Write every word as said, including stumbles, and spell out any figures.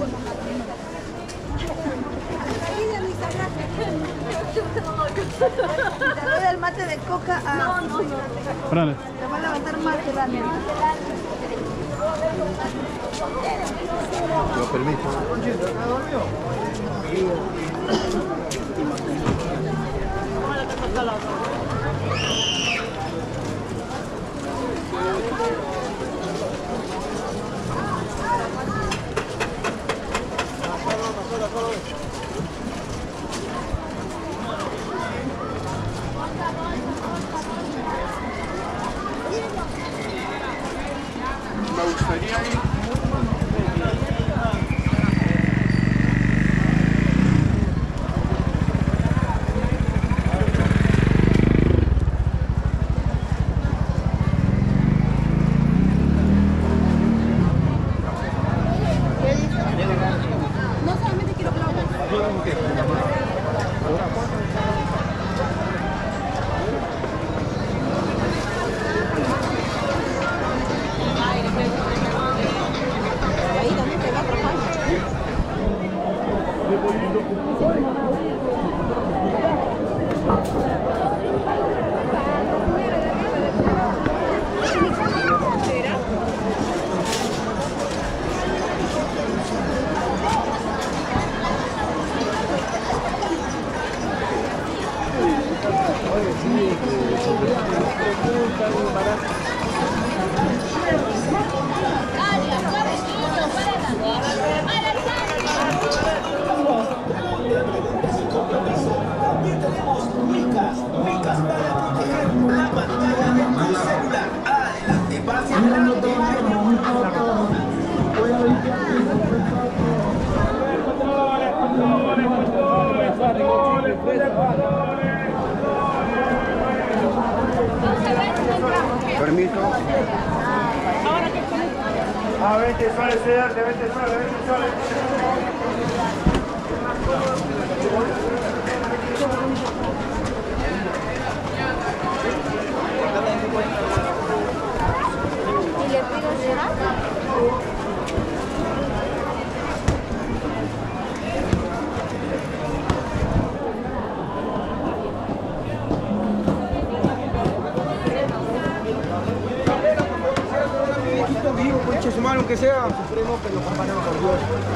Te doy el mate de coca a... No, no, no. Te va a levantar mate, Daniel. Lo permito. Me gustaría ir. No solamente quiero globos. Ahí también te va a trabajar. También tenemos micas, micas para proteger la pantalla de tu celular. Adelante, pase adelante. Permiso. Ah, veinte soles, veinte soles, veinte soles. ¿Y le pido será? Vivo, conche su mano, aunque sea. Supremo, pero comparado con Dios.